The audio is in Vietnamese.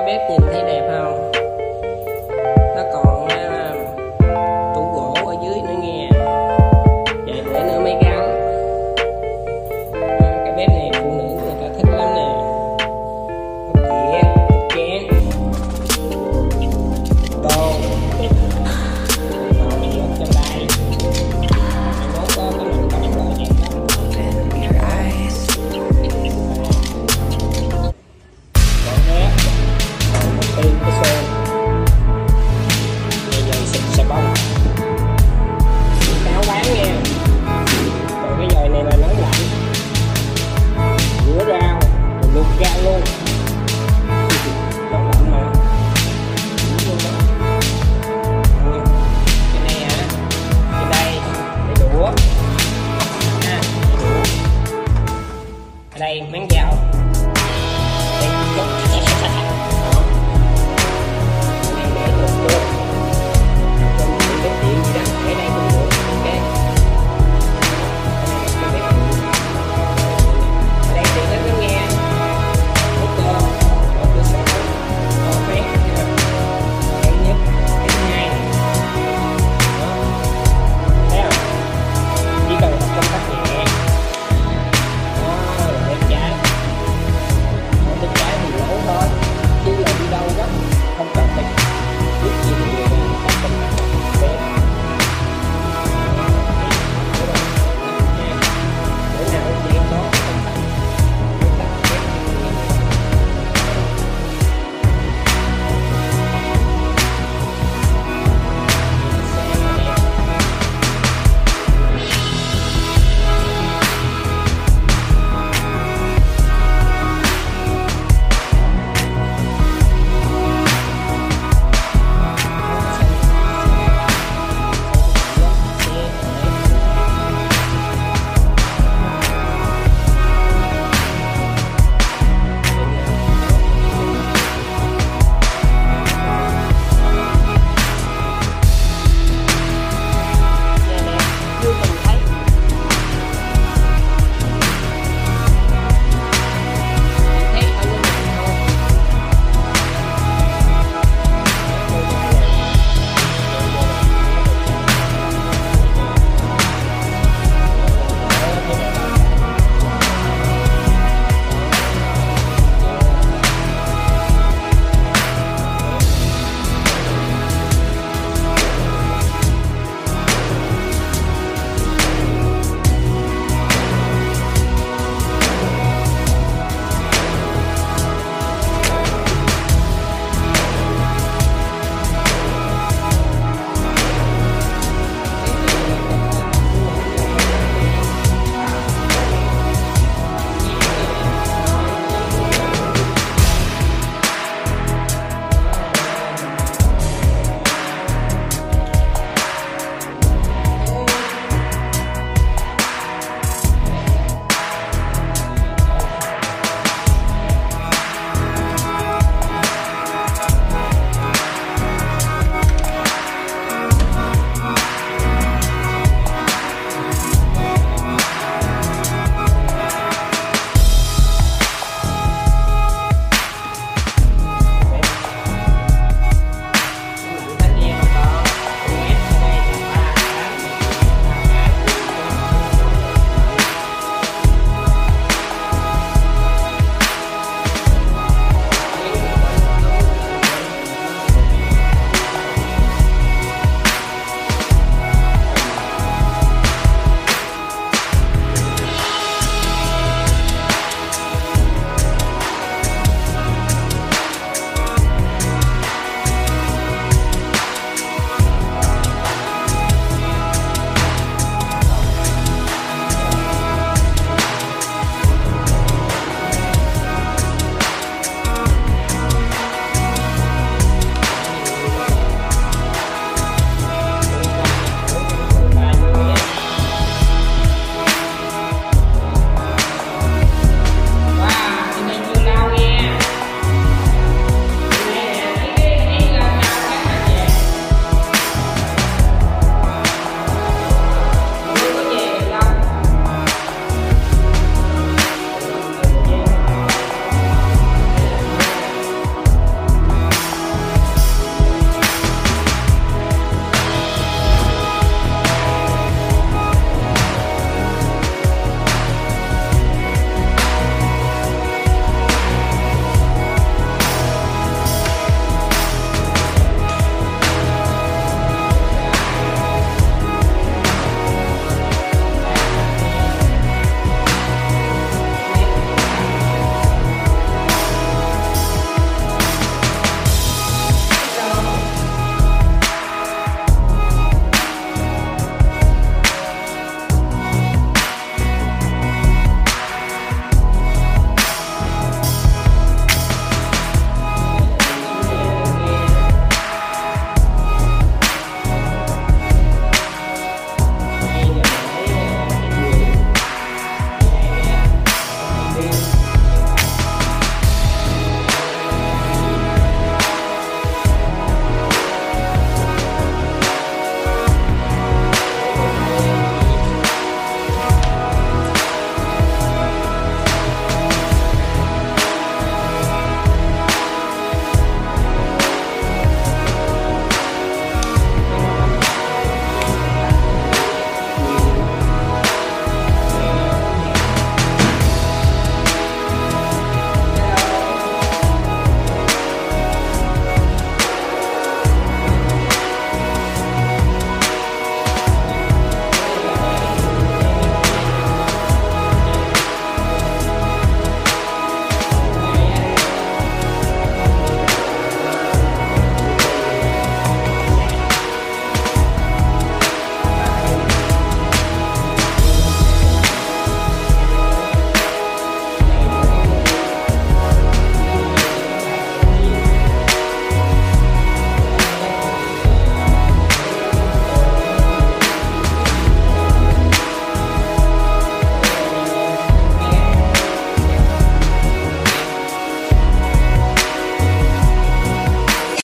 bếp nhìn thấy đẹp không? Nó còn tủ gỗ ở dưới nữa nghe. Vài bữa nữa mới gắn. Cái bếp này phụ nữ người ta thích lắm nè. Hộp dĩa, hộp chén, tô. Rồi mình lật trong đây. Mai mốt có cái nồi cắm rồi đẹp lắm. Còn nét, còn một tiên cái sơn. Bây giờ xịt xà bông. Táo bán nha. Còn cái dồi này là nấu lạnh. Rửa rau, rồi luộc rau luôn.